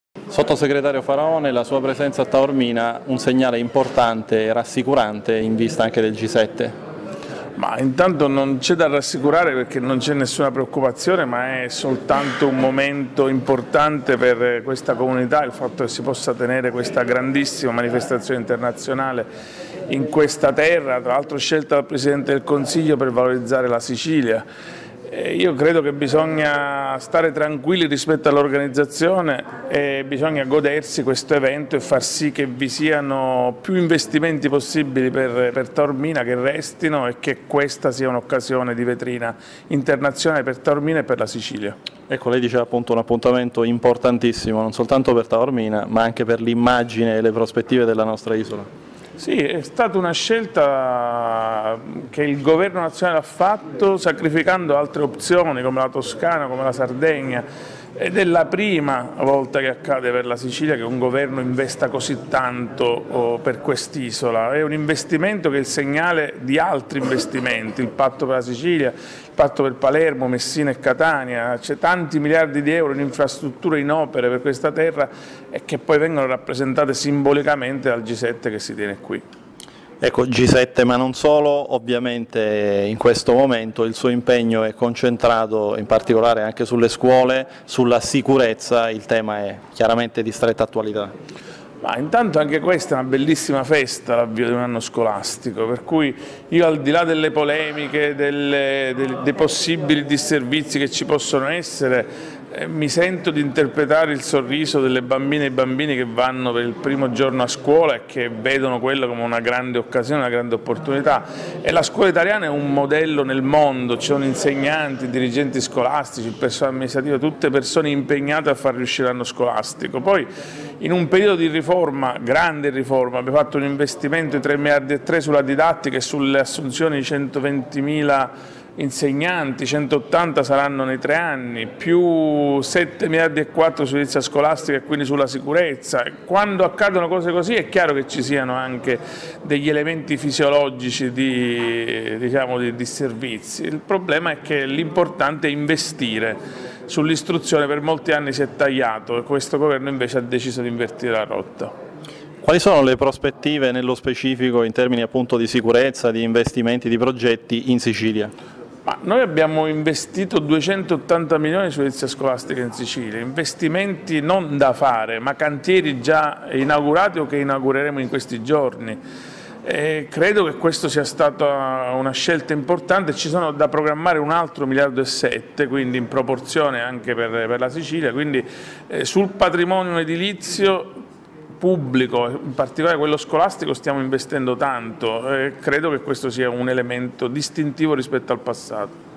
Sottosegretario Faraone, la sua presenza a Taormina un segnale importante e rassicurante in vista anche del G7? Ma intanto non c'è da rassicurare perché non c'è nessuna preoccupazione, ma è soltanto un momento importante per questa comunità, il fatto che si possa tenere questa grandissima manifestazione internazionale in questa terra, tra l'altro scelta dal Presidente del Consiglio per valorizzare la Sicilia. Io credo che bisogna stare tranquilli rispetto all'organizzazione e bisogna godersi questo evento e far sì che vi siano più investimenti possibili per Taormina, che restino, e che questa sia un'occasione di vetrina internazionale per Taormina e per la Sicilia. Ecco, lei diceva appunto un appuntamento importantissimo non soltanto per Taormina ma anche per l'immagine e le prospettive della nostra isola. Sì, è stata una scelta che il Governo nazionale ha fatto sacrificando altre opzioni come la Toscana, come la Sardegna, ed è la prima volta che accade per la Sicilia che un governo investa così tanto per quest'isola. È un investimento che è il segnale di altri investimenti, il patto per la Sicilia, il patto per Palermo, Messina e Catania, c'è tanti miliardi di euro in infrastrutture, in opere per questa terra e che poi vengono rappresentate simbolicamente dal G7 che si tiene qui. Ecco, G7 ma non solo, ovviamente in questo momento il suo impegno è concentrato in particolare anche sulle scuole, sulla sicurezza, il tema è chiaramente di stretta attualità. Ma intanto anche questa è una bellissima festa, l'avvio di un anno scolastico, per cui io, al di là delle polemiche, dei possibili disservizi che ci possono essere, mi sento di interpretare il sorriso delle bambine e bambini che vanno per il primo giorno a scuola e che vedono quello come una grande occasione, una grande opportunità. E la scuola italiana è un modello nel mondo, ci sono insegnanti, dirigenti scolastici, il personale amministrativo, tutte persone impegnate a far riuscire l'anno scolastico. Poi in un periodo di riforma, grande riforma, abbiamo fatto un investimento di 3,3 miliardi sulla didattica e sulle assunzioni di 120.000 insegnanti, 180 saranno nei 3 anni, più 7,4 miliardi sull'edilizia scolastica e quindi sulla sicurezza. Quando accadono cose così è chiaro che ci siano anche degli elementi fisiologici di servizi. Il problema è che l'importante è investire. Sull'istruzione per molti anni si è tagliato e questo governo invece ha deciso di invertire la rotta. Quali sono le prospettive nello specifico in termini appunto di sicurezza, di investimenti, di progetti in Sicilia? Noi abbiamo investito 280 milioni sull'edilizia scolastica in Sicilia, investimenti non da fare, ma cantieri già inaugurati o che inaugureremo in questi giorni. Credo che questo sia stata una scelta importante, ci sono da programmare un altro 1,7 miliardi, quindi in proporzione anche per la Sicilia, quindi sul patrimonio edilizio pubblico, in particolare quello scolastico, stiamo investendo tanto e credo che questo sia un elemento distintivo rispetto al passato.